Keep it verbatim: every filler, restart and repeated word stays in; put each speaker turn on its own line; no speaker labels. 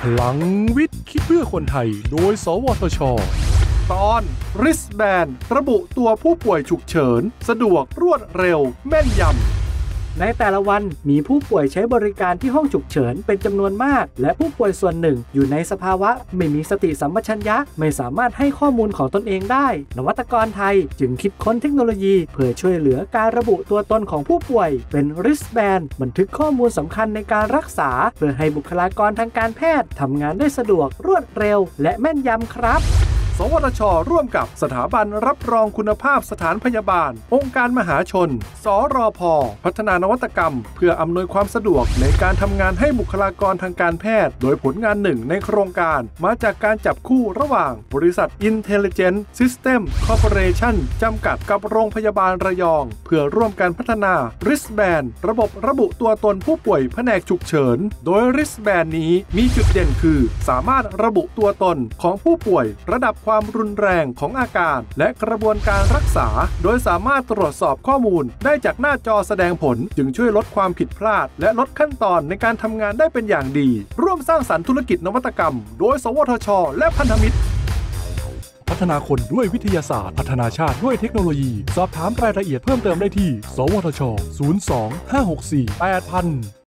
พลังวิทย์คิดเพื่อคนไทยโดยสวทช.
ตอน Wristband ระบุตัวผู้ป่วยฉุกเฉินสะดวกรวดเร็วแม่นยำ
ในแต่ละวันมีผู้ป่วยใช้บริการที่ห้องฉุกเฉินเป็นจำนวนมากและผู้ป่วยส่วนหนึ่งอยู่ในสภาวะไม่มีสติสัมปชัญญะไม่สามารถให้ข้อมูลของตนเองได้นวัตกรไทยจึงคิดค้นเทคโนโลยีเพื่อช่วยเหลือการระบุตัวตนของผู้ป่วยเป็น Wristband บันทึกข้อมูลสำคัญในการรักษาเพื่อให้บุคลากรทางการแพทย์ทำงานได้สะดวกรวดเร็วและแม่นยำครับ
สวทช.ร่วมกับสถาบันรับรองคุณภาพสถานพยาบาลองค์การมหาชนสรพ.พัฒนานวัตกรรมเพื่ออำนวยความสะดวกในการทำงานให้บุคลากรทางการแพทย์โดยผลงานหนึ่งในโครงการมาจากการจับคู่ระหว่างบริษัท Intelligent System Corporation จำกัดกับโรงพยาบาลระยองเพื่อร่วมกันพัฒนา Wristband ระบบระบุตัวตนผู้ป่วยแผนกฉุกเฉินโดย Wristband นี้มีจุดเด่นคือสามารถระบุตัวตนของผู้ป่วยระดับความรุนแรงของอาการและกระบวนการรักษาโดยสามารถตรวจสอบข้อมูลได้จากหน้าจอแสดงผลจึงช่วยลดความผิดพลาดและลดขั้นตอนในการทำงานได้เป็นอย่างดีร่วมสร้างสรรค์ธุรกิจนวัตกรรมโดยสวทช.และพันธมิตร
พัฒนาคนด้วยวิทยาศาสตร์พัฒนาชาติด้วยเทคโนโลยีสอบถามรายละเอียดเพิ่มเติมได้ที่สวทช ศูนย์ สอง ห้า หก สี่ แปด ศูนย์ ศูนย์